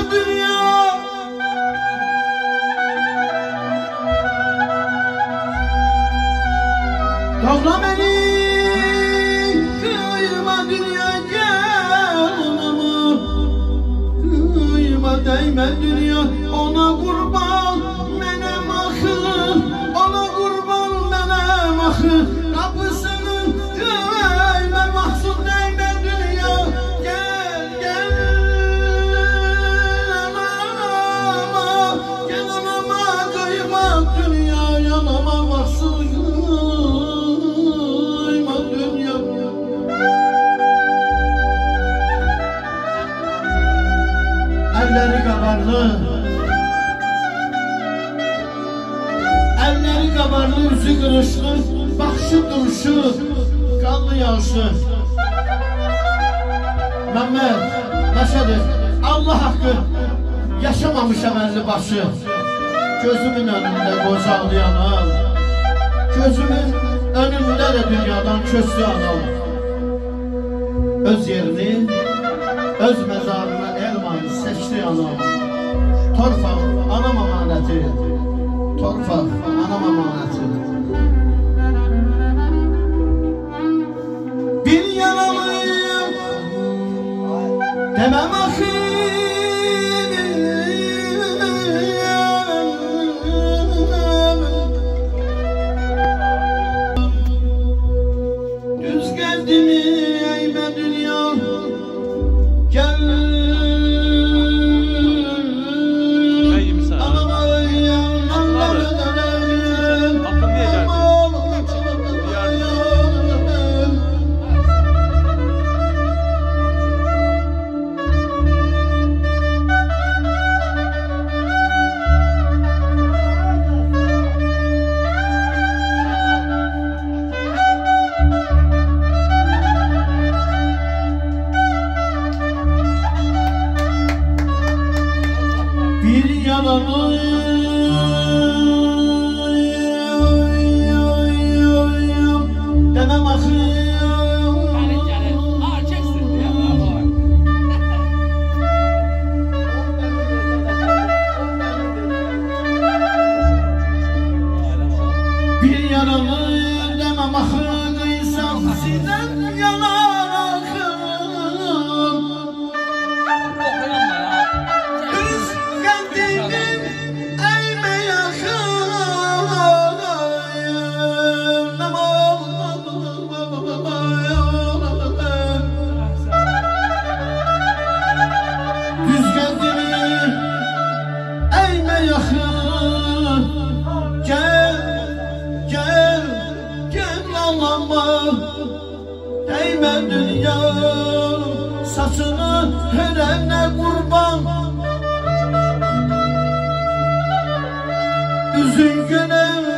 dünya. Doğra beni, kıyma dünya canımı, kıyma değme dünya. Ona kurban benim ahı, ona kurban benim ahı. Kapısının kıyma mahsul değme dünya. Gel gel anama, gel anama kıyma dünya. Yanama mahsul elleri kabarlı, elleri kabarlı, yüzü kırışlı, bakışı duruşu, kanlı yağışı. Mehmet, Məşədi, Allah hakkı yaşamamış əməlli başı. Gözümün önünde qocalayanım, gözümün önünde de dünyadan köstü adam. Öz yerini, öz mezarına elmayı seçti anam. Torpaq anam amanəti, torpaq anam amanəti. Bir yanalıyım demem axı. Düz gəldimi eymə dünya. Gel bir yanalıyım demem axı. Bir yanalıyım demem axı. Kıysam sizden yanar axım. Değme dünya saçını hörene kurban. Üzün günem